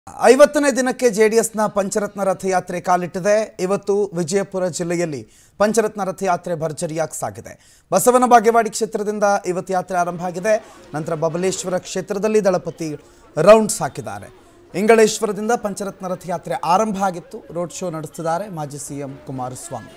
50ನೇ ದಿನಕ್ಕೆ ಜೆಡಿಎಸ್ನ ಪಂಚರತ್ನ ರಥಯಾತ್ರೆ ಕಾಲಿಟ್ಟಿದೆ। ಇವತ್ತು ವಿಜಯಪುರ ಜಿಲ್ಲೆಯಲ್ಲಿ ಪಂಚರತ್ನ ರಥಯಾತ್ರೆ ಭರ್ಜರಿಯಾಗಿ ಸಾಗಿದೆ। ಬಸವನ ಬಾಗೇವಾಡಿ ಕ್ಷೇತ್ರದಿಂದ ಇವತ್ತು ಯಾತ್ರೆ ಆರಂಭ ಆಗಿದೆ। ನಂತರ ಬಬಲೇಶ್ವರ ಕ್ಷೇತ್ರದಲ್ಲಿ ದಳಪತಿ ರೌಂಡ್ಸ್ ಹಾಕಿದ್ದಾರೆ। ಇಂಗಳೇಶ್ವರದಿಂದ ಪಂಚರತ್ನ ರಥಯಾತ್ರೆ ಆರಂಭ ಆಗಿತ್ತು। ರೋಡ್ ಶೋ ನಡೆಸುತ್ತಿದ್ದಾರೆ ಮಾಜಿ ಸಿಎಂ ಕುಮಾರಸ್ವಾಮಿ।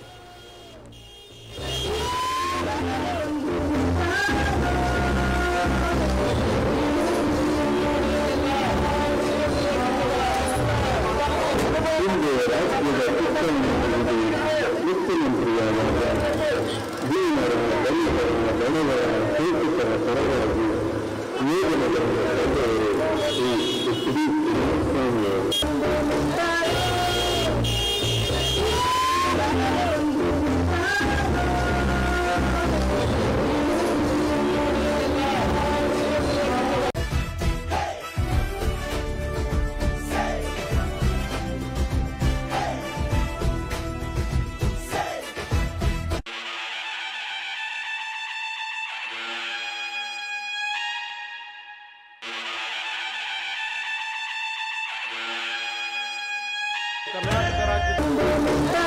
कर्नाटक राज्य